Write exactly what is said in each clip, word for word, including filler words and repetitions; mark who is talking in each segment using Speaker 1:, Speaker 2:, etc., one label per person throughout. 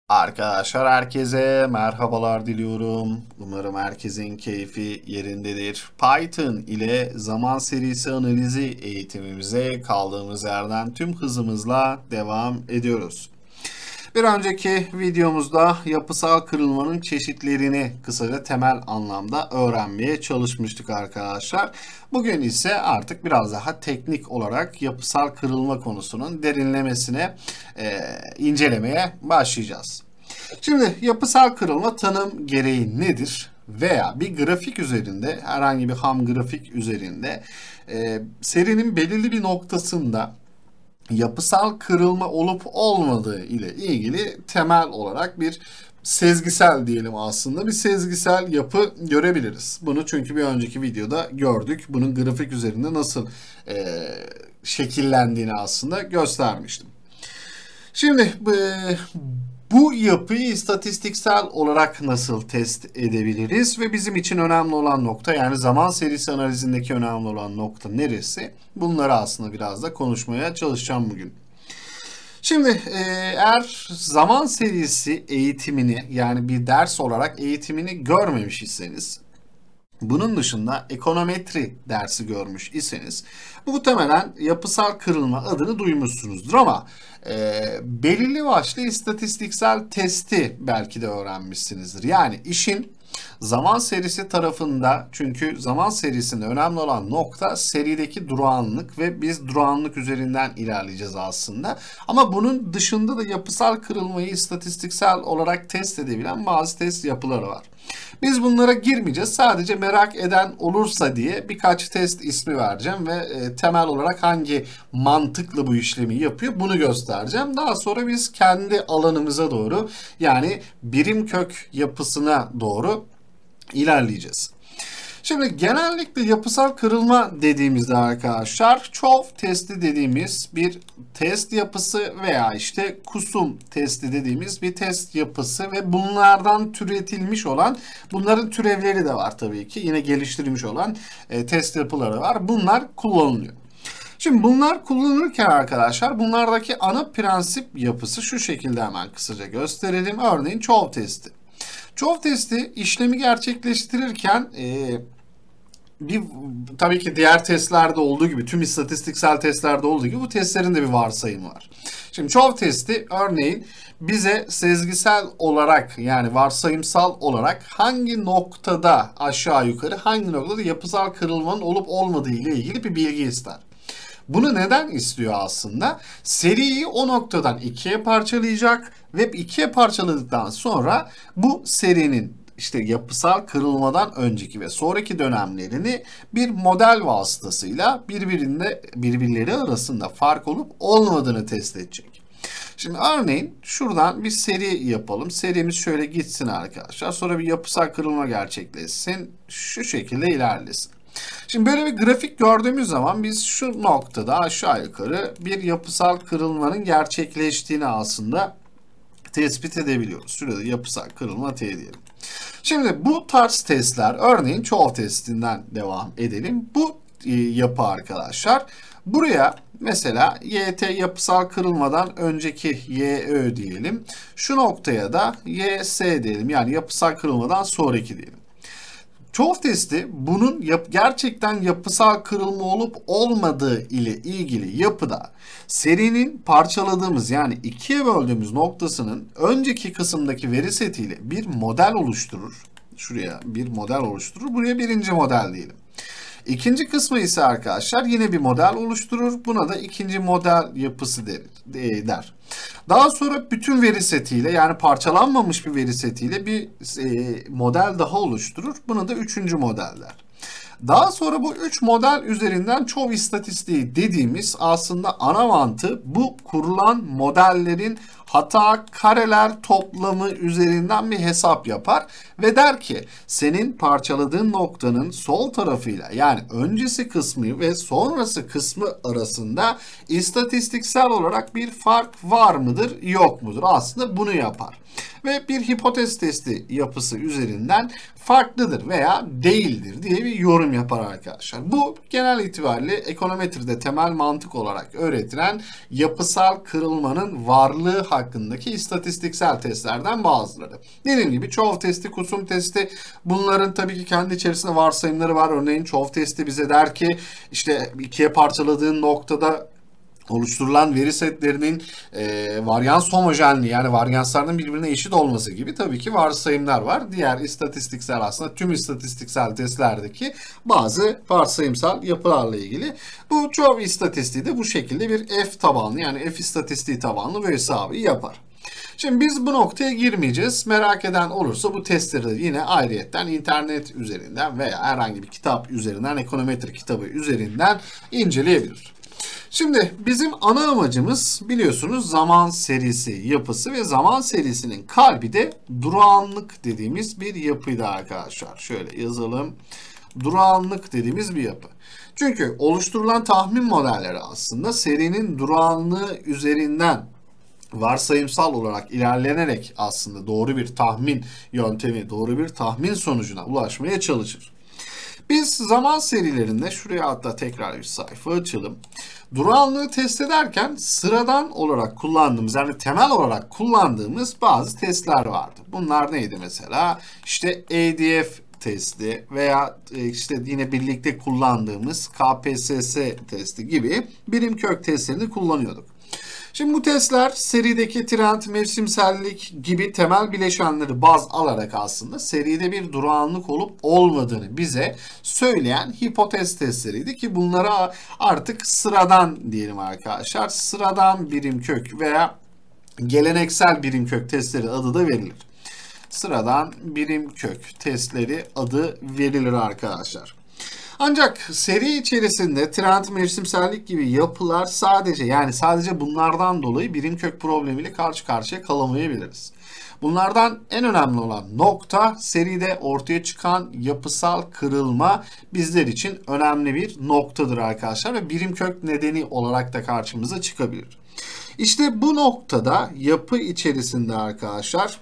Speaker 1: Arkadaşlar herkese merhabalar diliyorum. Umarım herkesin keyfi yerindedir. Python ile zaman serisi analizi eğitimimize kaldığımız yerden tüm hızımızla devam ediyoruz. Bir önceki videomuzda yapısal kırılmanın çeşitlerini kısaca temel anlamda öğrenmeye çalışmıştık arkadaşlar. Bugün ise artık biraz daha teknik olarak yapısal kırılma konusunun derinlemesine e, incelemeye başlayacağız. Şimdi yapısal kırılma tanım gereği nedir? Veya bir grafik üzerinde, herhangi bir ham grafik üzerinde e, serinin belirli bir noktasında yapısal kırılma olup olmadığı ile ilgili temel olarak bir sezgisel diyelim aslında bir sezgisel yapı görebiliriz. Bunu çünkü bir önceki videoda gördük. Bunun grafik üzerinde nasıl e, şekillendiğini aslında göstermiştim. Şimdi bu, bu yapıyı istatistiksel olarak nasıl test edebiliriz ve bizim için önemli olan nokta, yani zaman serisi analizindeki önemli olan nokta neresi? Bunları aslında biraz da konuşmaya çalışacağım bugün. Şimdi eğer zaman serisi eğitimini, yani bir ders olarak eğitimini görmemiş iseniz, bunun dışında ekonometri dersi görmüş iseniz muhtemelen yapısal kırılma adını duymuşsunuzdur ama e, belirli başlı istatistiksel testi belki de öğrenmişsinizdir. Yani işin zaman serisi tarafında, çünkü zaman serisinde önemli olan nokta serideki durağanlık ve biz durağanlık üzerinden ilerleyeceğiz aslında. Ama bunun dışında da yapısal kırılmayı istatistiksel olarak test edebilen bazı test yapıları var. Biz bunlara girmeyeceğiz. Sadece merak eden olursa diye birkaç test ismi vereceğim ve e, temel olarak hangi mantıkla bu işlemi yapıyor bunu göstereceğim. Daha sonra biz kendi alanımıza doğru, yani birim kök yapısına doğru ilerleyeceğiz. Şimdi genellikle yapısal kırılma dediğimizde arkadaşlar çoğu testi dediğimiz bir test yapısı veya işte kusum testi dediğimiz bir test yapısı ve bunlardan türetilmiş olan, bunların türevleri de var tabii ki, yine geliştirilmiş olan e, test yapıları var. Bunlar kullanılıyor. Şimdi bunlar kullanılırken arkadaşlar bunlardaki ana prensip yapısı şu şekilde, hemen kısaca gösterelim. Örneğin çoğu testi. Çoğu testi işlemi gerçekleştirirken e, bir, tabii ki diğer testlerde olduğu gibi, tüm istatistiksel testlerde olduğu gibi bu testlerin de bir varsayımı var. Şimdi çoğu testi örneğin bize sezgisel olarak, yani varsayımsal olarak hangi noktada aşağı yukarı hangi noktada yapısal kırılmanın olup olmadığı ile ilgili bir bilgi ister. Bunu neden istiyor aslında? Seriyi o noktadan ikiye parçalayacak ve ikiye parçaladıktan sonra bu serinin işte yapısal kırılmadan önceki ve sonraki dönemlerini bir model vasıtasıyla birbirinde birbirleri arasında fark olup olmadığını test edecek. Şimdi örneğin şuradan bir seri yapalım. Serimiz şöyle gitsin arkadaşlar. Sonra bir yapısal kırılma gerçekleşsin. Şu şekilde ilerlesin. Şimdi böyle bir grafik gördüğümüz zaman biz şu noktada aşağı yukarı bir yapısal kırılmanın gerçekleştiğini aslında tespit edebiliyoruz. Şurada yapısal kırılma T diyelim. Şimdi bu tarz testler, örneğin çoğu testinden devam edelim. Bu e, yapı arkadaşlar, buraya mesela Y T yapısal kırılmadan önceki Y Ö diyelim. Şu noktaya da Y S diyelim, yani yapısal kırılmadan sonraki diyelim. Çoğu testi bunun yap gerçekten yapısal kırılma olup olmadığı ile ilgili yapıda serinin parçaladığımız, yani ikiye böldüğümüz noktasının önceki kısımdaki veri setiyle bir model oluşturur. Şuraya bir model oluşturur. Buraya birinci model diyelim. İkinci kısmı ise arkadaşlar yine bir model oluşturur. Buna da ikinci model yapısı der. Daha sonra bütün veri setiyle, yani parçalanmamış bir veri setiyle bir e, model daha oluşturur. Buna da üçüncü model der. Daha sonra bu üç model üzerinden çoğu istatistiği dediğimiz aslında ana mantığı bu kurulan modellerin hata kareler toplamı üzerinden bir hesap yapar ve der ki senin parçaladığın noktanın sol tarafıyla, yani öncesi kısmı ve sonrası kısmı arasında istatistiksel olarak bir fark var mıdır yok mudur, aslında bunu yapar. ve bir hipotez testi yapısı üzerinden farklıdır veya değildir diye bir yorum yapar arkadaşlar. Bu genel itibariyle ekonometride temel mantık olarak öğretilen yapısal kırılmanın varlığı hakkındaki istatistiksel testlerden bazıları. Dediğim gibi çoğu testi, kusum testi, bunların tabii ki kendi içerisinde varsayımları var. Örneğin çoğu testi bize der ki işte ikiye parçaladığın noktada oluşturulan veri setlerinin e, varyans homojenliği, yani varyanslarının birbirine eşit olması gibi tabii ki varsayımlar var. Diğer istatistiksel, aslında tüm istatistiksel testlerdeki bazı varsayımsal yapılarla ilgili. Bu çoğu istatistiği de bu şekilde bir F tabanlı, yani F istatistiği tabanlı bu hesabı yapar. Şimdi biz bu noktaya girmeyeceğiz. Merak eden olursa bu testleri de yine ayrıyetten internet üzerinden veya herhangi bir kitap üzerinden, ekonometri kitabı üzerinden inceleyebilir. Şimdi bizim ana amacımız biliyorsunuz zaman serisi yapısı ve zaman serisinin kalbi de durağanlık dediğimiz bir yapıydı arkadaşlar. Şöyle yazalım. Durağanlık dediğimiz bir yapı. Çünkü oluşturulan tahmin modelleri aslında serinin durağanlığı üzerinden varsayımsal olarak ilerlenerek aslında doğru bir tahmin yöntemi, doğru bir tahmin sonucuna ulaşmaya çalışır. Biz zaman serilerinde, şuraya hatta tekrar bir sayfa açalım. Durağanlığı test ederken sıradan olarak kullandığımız, yani temel olarak kullandığımız bazı testler vardı. Bunlar neydi mesela? İşte A D F testi veya işte yine birlikte kullandığımız K P S S testi gibi birim kök testlerini kullanıyorduk. Şimdi bu testler serideki trend, mevsimsellik gibi temel bileşenleri baz alarak aslında seride bir durağanlık olup olmadığını bize söyleyen hipotez testleriydi ki bunlara artık sıradan diyelim arkadaşlar. Sıradan birim kök veya geleneksel birim kök testleri adı da verilir. Sıradan birim kök testleri adı verilir arkadaşlar. Ancak seri içerisinde trend, mevsimsellik gibi yapılar sadece, yani sadece bunlardan dolayı birim kök problemiyle karşı karşıya kalamayabiliriz. Bunlardan en önemli olan nokta seride ortaya çıkan yapısal kırılma bizler için önemli bir noktadır arkadaşlar ve birim kök nedeni olarak da karşımıza çıkabilir. İşte bu noktada yapı içerisinde arkadaşlar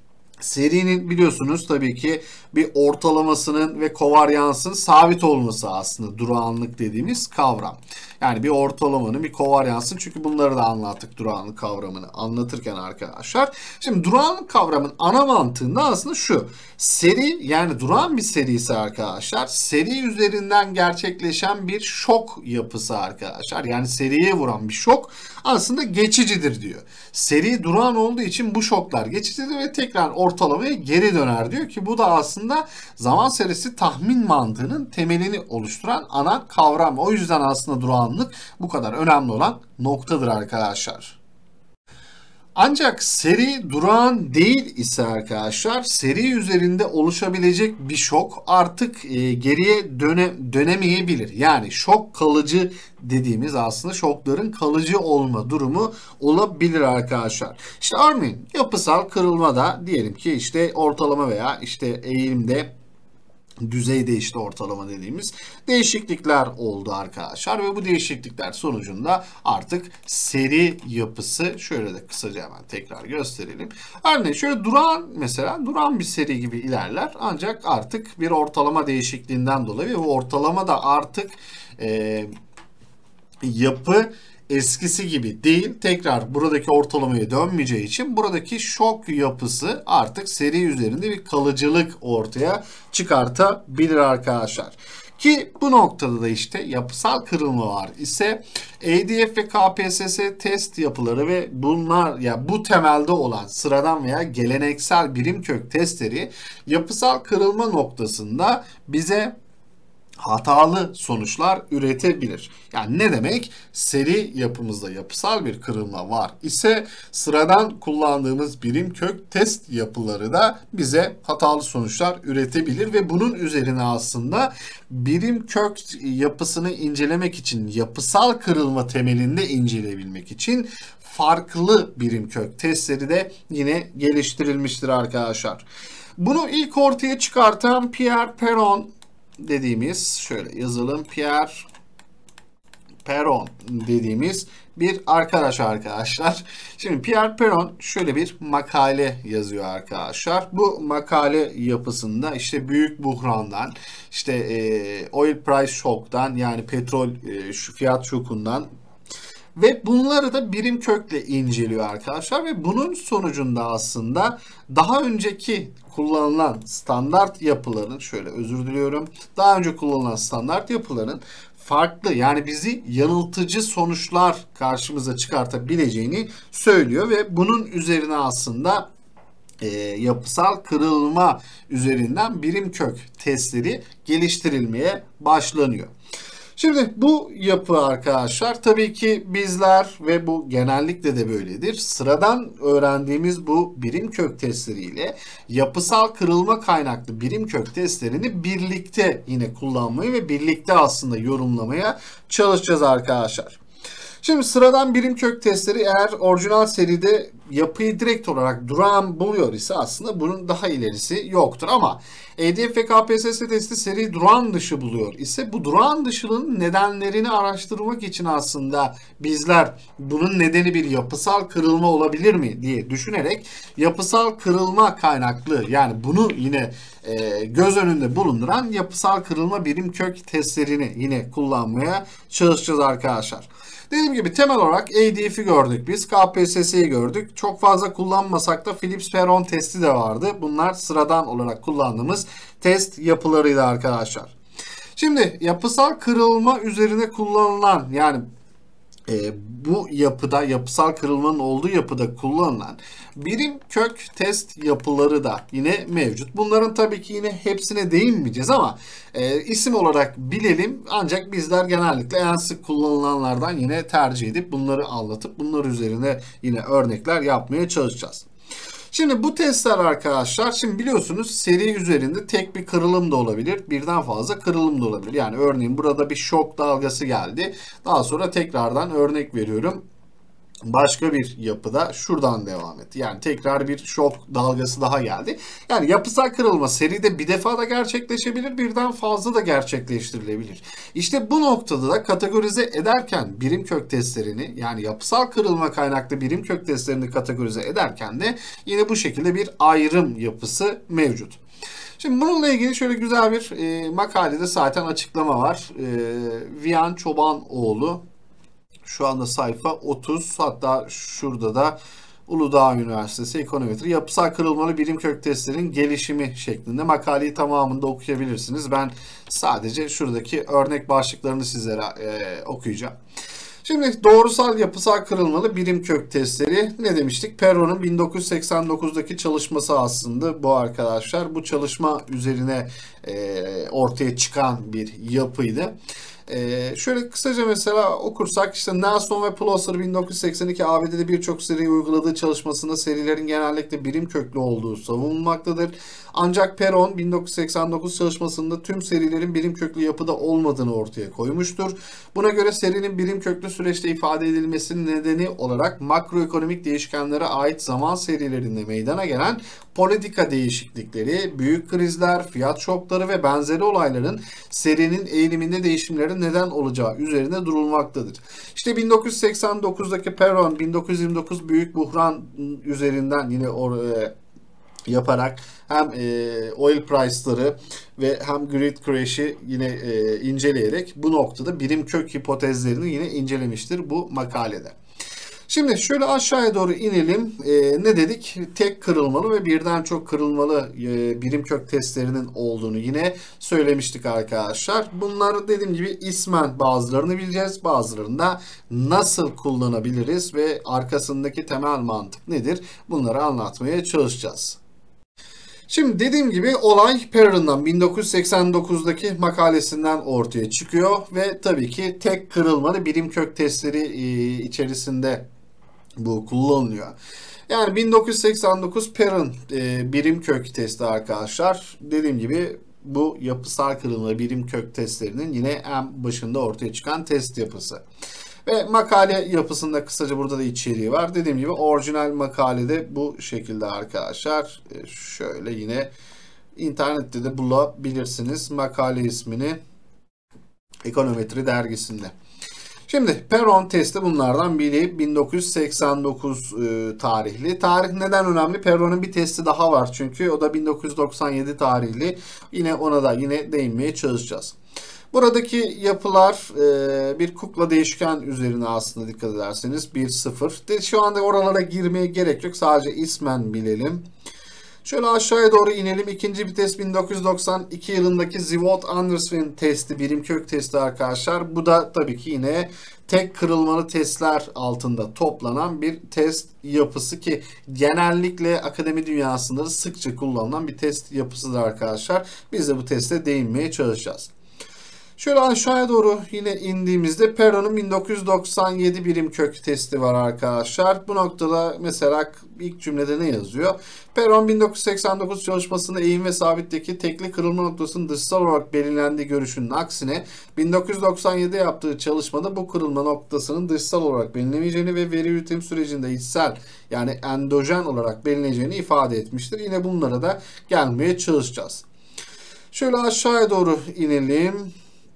Speaker 1: serinin biliyorsunuz tabii ki bir ortalamasının ve kovaryansın sabit olması aslında durağanlık dediğimiz kavram. Yani bir ortalamanın, bir kovaryansın, çünkü bunları da anlattık durağanlık kavramını anlatırken arkadaşlar. Şimdi durağanlık kavramın ana mantığında aslında şu. Seri, yani durağan bir seri ise arkadaşlar, seri üzerinden gerçekleşen bir şok yapısı arkadaşlar. Yani seriye vuran bir şok aslında geçicidir diyor. Seri durağan olduğu için bu şoklar geçicidir ve tekrar ortalamaya geri döner diyor ki bu da aslında zaman serisi tahmin mantığının temelini oluşturan ana kavram. O yüzden aslında durağanlık bu kadar önemli olan noktadır arkadaşlar. Ancak seri durağan değil ise arkadaşlar, seri üzerinde oluşabilecek bir şok artık e, geriye döne, dönemeyebilir. Yani şok kalıcı dediğimiz aslında şokların kalıcı olma durumu olabilir arkadaşlar. İşte örneğin yapısal kırılmada diyelim ki işte ortalama veya işte eğilimde, düzeyde işte ortalama dediğimiz değişiklikler oldu arkadaşlar ve bu değişiklikler sonucunda artık seri yapısı, şöyle de kısaca hemen tekrar gösterelim. Örneğin şöyle duran, mesela duran bir seri gibi ilerler ancak artık bir ortalama değişikliğinden dolayı ve bu ortalama da artık e, yapı eskisi gibi değil, tekrar buradaki ortalamaya dönmeyeceği için buradaki şok yapısı artık seri üzerinde bir kalıcılık ortaya çıkartabilir arkadaşlar. Ki bu noktada da işte yapısal kırılma var ise A D F ve K P S S test yapıları ve bunlar, ya bu temelde olan sıradan veya geleneksel birim kök testleri yapısal kırılma noktasında bize hatalı sonuçlar üretebilir. Yani ne demek? Seri yapımızda yapısal bir kırılma var ise sıradan kullandığımız birim kök test yapıları da bize hatalı sonuçlar üretebilir ve bunun üzerine aslında birim kök yapısını incelemek için, yapısal kırılma temelinde inceleyebilmek için farklı birim kök testleri de yine geliştirilmiştir arkadaşlar. Bunu ilk ortaya çıkartan Pierre Perron dediğimiz, şöyle yazalım, Pierre Perron dediğimiz bir arkadaş arkadaşlar. Şimdi Pierre Perron şöyle bir makale yazıyor arkadaşlar. Bu makale yapısında işte büyük buhrandan, işte e, oil price shock'tan, yani petrol e, şu fiyat şokundan ve bunları da birim kökle inceliyor arkadaşlar ve bunun sonucunda aslında daha önceki kullanılan standart yapıların, şöyle özür diliyorum, daha önce kullanılan standart yapıların farklı, yani bizi yanıltıcı sonuçlar karşımıza çıkartabileceğini söylüyor ve bunun üzerine aslında e, yapısal kırılma üzerinden birim kök testleri geliştirilmeye başlanıyor. Şimdi bu yapı arkadaşlar, tabii ki bizler ve bu genellikle de böyledir, sıradan öğrendiğimiz bu birim kök testleriyle yapısal kırılma kaynaklı birim kök testlerini birlikte yine kullanmayı ve birlikte aslında yorumlamaya çalışacağız arkadaşlar. Şimdi sıradan birim kök testleri eğer orijinal seride yapıyı direkt olarak durağan buluyor ise aslında bunun daha ilerisi yoktur. Ama E D F ve K P S S testi seri durağan dışı buluyor ise bu durağan dışılığın nedenlerini araştırmak için aslında bizler bunun nedeni bir yapısal kırılma olabilir mi diye düşünerek yapısal kırılma kaynaklı, yani bunu yine e, göz önünde bulunduran yapısal kırılma birim kök testlerini yine kullanmaya çalışacağız arkadaşlar. Dediğim gibi temel olarak A D F'i gördük biz, K P S S'yi gördük. Çok fazla kullanmasak da Phillips-Perron testi de vardı. Bunlar sıradan olarak kullandığımız test yapılarıydı arkadaşlar. Şimdi yapısal kırılma üzerine kullanılan, yani e, bu yapıda, yapısal kırılmanın olduğu yapıda kullanılan birim kök test yapıları da yine mevcut. Bunların tabii ki yine hepsine değinmeyeceğiz ama e, isim olarak bilelim. Ancak bizler genellikle en sık kullanılanlardan yine tercih edip bunları anlatıp bunlar üzerine yine örnekler yapmaya çalışacağız. Şimdi bu testler arkadaşlar, şimdi biliyorsunuz seri üzerinde tek bir kırılım da olabilir, birden fazla kırılım da olabilir. Yani örneğin burada bir şok dalgası geldi. Daha sonra tekrardan örnek veriyorum. Başka bir yapıda şuradan devam etti. Yani tekrar bir şok dalgası daha geldi. Yani yapısal kırılma seride bir defa da gerçekleşebilir, birden fazla da gerçekleştirilebilir. İşte bu noktada da kategorize ederken birim kök testlerini, yani yapısal kırılma kaynaklı birim kök testlerini kategorize ederken de yine bu şekilde bir ayrım yapısı mevcut. Şimdi bununla ilgili şöyle güzel bir e, makalede zaten açıklama var. E, Viyan Çobanoğlu. Şu anda sayfa otuz, hatta şurada da Uludağ Üniversitesi Ekonometri yapısal kırılmalı birim kök testlerin gelişimi şeklinde makaleyi tamamında okuyabilirsiniz. Ben sadece şuradaki örnek başlıklarını sizlere e, okuyacağım. Şimdi doğrusal yapısal kırılmalı birim kök testleri ne demiştik? Perron'un bin dokuz yüz seksen dokuzdaki çalışması aslında bu arkadaşlar. Bu çalışma üzerine e, ortaya çıkan bir yapıydı. Ee, şöyle kısaca mesela okursak, işte Nelson ve Plosser bin dokuz yüz seksen iki A B D'de birçok seriyi uyguladığı çalışmasında serilerin genellikle birim köklü olduğu savunulmaktadır. Ancak Perron bin dokuz yüz seksen dokuz çalışmasında tüm serilerin birim köklü yapıda olmadığını ortaya koymuştur. Buna göre serinin birim köklü süreçte ifade edilmesinin nedeni olarak makroekonomik değişkenlere ait zaman serilerinde meydana gelen politika değişiklikleri, büyük krizler, fiyat şokları ve benzeri olayların serinin eğiliminde değişimlerin neden olacağı üzerinde durulmaktadır. İşte bin dokuz yüz seksen dokuzdaki Perron, bin dokuz yüz yirmi dokuz büyük buhran üzerinden yine oraya yaparak hem e, oil price'ları ve hem grid crash'i yine e, inceleyerek bu noktada birim kök hipotezlerini yine incelemiştir bu makalede. Şimdi şöyle aşağıya doğru inelim. Ee, ne dedik? Tek kırılmalı ve birden çok kırılmalı e, birim kök testlerinin olduğunu yine söylemiştik arkadaşlar. Bunları dediğim gibi ismen bazılarını bileceğiz. Bazılarını da nasıl kullanabiliriz ve arkasındaki temel mantık nedir? Bunları anlatmaya çalışacağız. Şimdi dediğim gibi olay Perron'dan bin dokuz yüz seksen dokuzdaki makalesinden ortaya çıkıyor ve tabii ki tek kırılmalı birim kök testleri e, içerisinde bu kullanılıyor. Yani bin dokuz yüz seksen dokuz Perron e, birim kök testi arkadaşlar. Dediğim gibi bu yapısal kırılma birim kök testlerinin yine en başında ortaya çıkan test yapısı. Ve makale yapısında kısaca burada da içeriği var. Dediğim gibi orijinal makalede bu şekilde arkadaşlar. E, şöyle yine internette de bulabilirsiniz makale ismini, Ekonometri dergisinde. Şimdi Perron testi bunlardan biri, bin dokuz yüz seksen dokuz e, tarihli. Tarih neden önemli? Perron'un bir testi daha var çünkü o da bin dokuz yüz doksan yedi tarihli. Yine ona da yine değinmeye çalışacağız. Buradaki yapılar e, bir kukla değişken üzerine aslında dikkat ederseniz bir sıfır. De, şu anda oralara girmeye gerek yok. Sadece ismen bilelim. Şöyle aşağıya doğru inelim. İkinci vites bin dokuz yüz doksan iki yılındaki Zvolt-Anderson testi, birim kök testi arkadaşlar. Bu da tabii ki yine tek kırılmalı testler altında toplanan bir test yapısı ki genellikle akademi dünyasında da sıkça kullanılan bir test yapısıdır arkadaşlar. Biz de bu teste değinmeye çalışacağız. Şöyle aşağıya doğru yine indiğimizde Perron'un bin dokuz yüz doksan yedi birim kök testi var arkadaşlar. Bu noktada mesela ilk cümlede ne yazıyor? Perron bin dokuz yüz seksen dokuz çalışmasında eğim ve sabitteki tekli kırılma noktasının dışsal olarak belirlendiği görüşünün aksine bin dokuz yüz doksan yedide yaptığı çalışmada bu kırılma noktasının dışsal olarak belirlemeyeceğini ve veri üretim sürecinde içsel yani endojen olarak belirleneceğini ifade etmiştir. Yine bunlara da gelmeye çalışacağız. Şöyle aşağıya doğru inelim.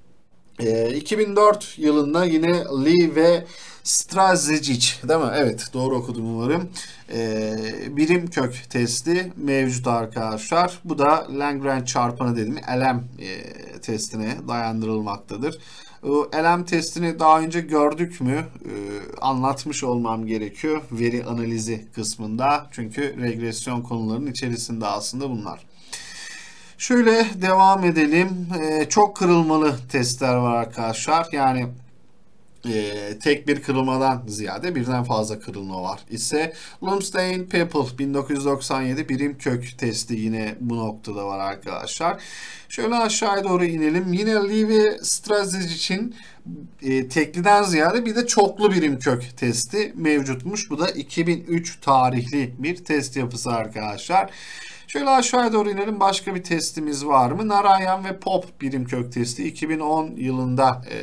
Speaker 1: iki bin dört yılında yine Lee ve Strazic, değil mi? Evet, doğru okudum umarım. Ee, birim kök testi mevcut arkadaşlar. Bu da Lagrange çarpanı dedim. L M e, testine dayandırılmaktadır. Bu L M testini daha önce gördük mü? Ee, anlatmış olmam gerekiyor veri analizi kısmında. Çünkü regresyon konularının içerisinde aslında bunlar. Şöyle devam edelim. Ee, çok kırılmalı testler var arkadaşlar. Yani e, tek bir kırılmadan ziyade birden fazla kırılma var ise Lumsdaine-Pepple bin dokuz yüz doksan yedi birim kök testi yine bu noktada var arkadaşlar. Şöyle aşağıya doğru inelim. Yine Lee ve Strazic için e, tekliden ziyade bir de çoklu birim kök testi mevcutmuş. Bu da iki bin üç tarihli bir test yapısı arkadaşlar. Şöyle aşağıya doğru inelim. Başka bir testimiz var mı? Narayan ve Pop birim kök testi iki bin on yılında e,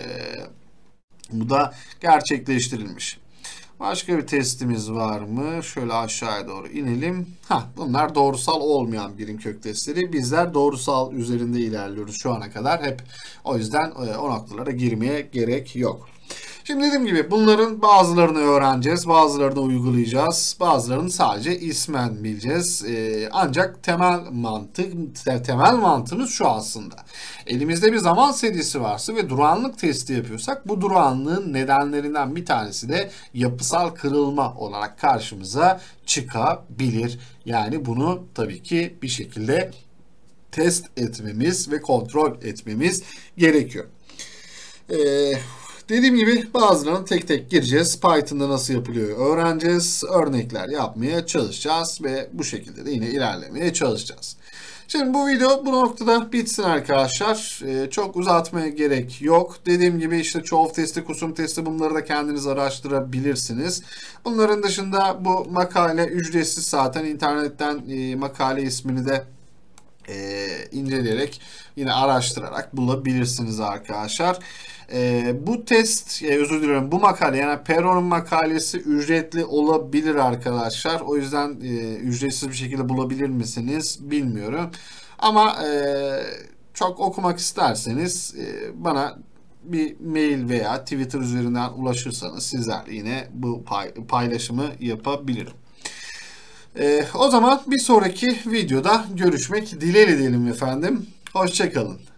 Speaker 1: bu da gerçekleştirilmiş. Başka bir testimiz var mı? Şöyle aşağıya doğru inelim. Heh, bunlar doğrusal olmayan birim kök testleri. Bizler doğrusal üzerinde ilerliyoruz şu ana kadar hep. O yüzden e, o noktalara girmeye gerek yok. Şimdi dediğim gibi bunların bazılarını öğreneceğiz, bazılarını uygulayacağız, bazılarını sadece ismen bileceğiz. Ee, ancak temel mantık, temel mantığımız şu aslında. Elimizde bir zaman serisi varsa ve durağanlık testi yapıyorsak bu durağanlığın nedenlerinden bir tanesi de yapısal kırılma olarak karşımıza çıkabilir. Yani bunu tabii ki bir şekilde test etmemiz ve kontrol etmemiz gerekiyor. Eee... Dediğim gibi bazılarını tek tek gireceğiz. Python'da nasıl yapılıyor öğreneceğiz. Örnekler yapmaya çalışacağız ve bu şekilde de yine ilerlemeye çalışacağız. Şimdi bu video bu noktada bitsin arkadaşlar. Ee, çok uzatmaya gerek yok. Dediğim gibi işte çoğu testi, kusum testi bunları da kendiniz araştırabilirsiniz. Bunların dışında bu makale ücretsiz zaten. İnternetten e, makale ismini de e, inceleyerek yine araştırarak bulabilirsiniz arkadaşlar. Ee, bu test, e, özür diliyorum bu makale yani Perron'un makalesi ücretli olabilir arkadaşlar. O yüzden e, ücretsiz bir şekilde bulabilir misiniz bilmiyorum. Ama e, çok okumak isterseniz e, bana bir mail veya Twitter üzerinden ulaşırsanız sizlerle yine bu pay, paylaşımı yapabilirim. E, o zaman bir sonraki videoda görüşmek dileğiyle diyelim efendim. Hoşça kalın.